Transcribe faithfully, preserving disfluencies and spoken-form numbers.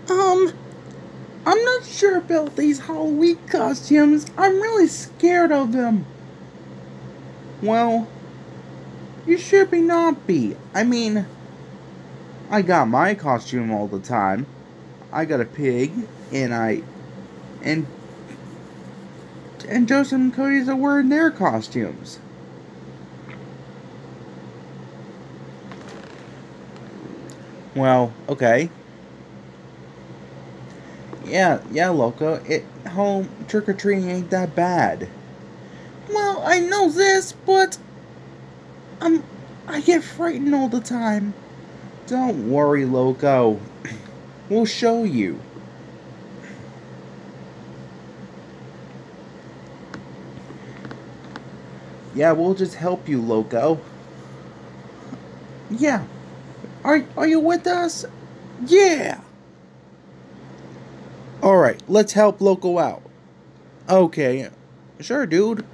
Um, I'm not sure about these Halloween costumes. I'm really scared of them. Well, you should be not be. I mean, I got my costume all the time. I got a pig, and I and and Joseph and Cody's are wearing their costumes. Well, okay. Yeah, yeah, Loco. It home trick or treating ain't that bad. Well, I know this, but I'm I get frightened all the time. Don't worry, Loco. We'll show you. Yeah, we'll just help you, Loco. Yeah. Are are you with us? Yeah. All right, let's help Loco out. Okay. Sure, dude.